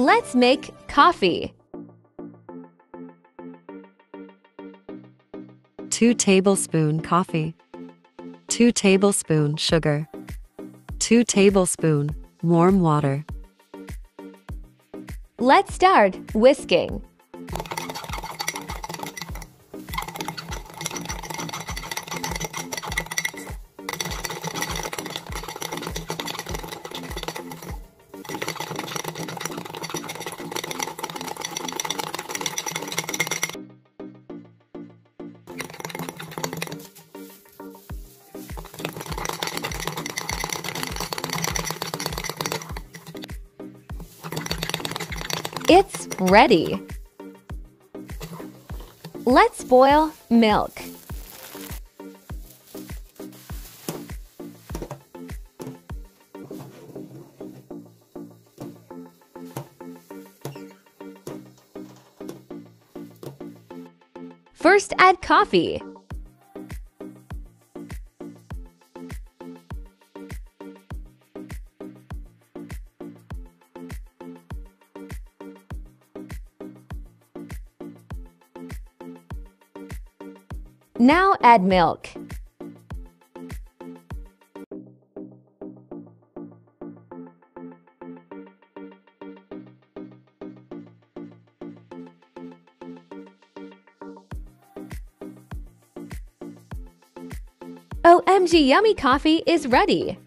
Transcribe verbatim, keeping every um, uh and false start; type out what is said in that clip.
Let's make coffee. two tablespoon coffee, two tablespoon sugar, two tablespoon warm water. Let's start whisking. It's ready. Let's boil milk. First, add coffee. Now add milk. O M G, yummy coffee is ready!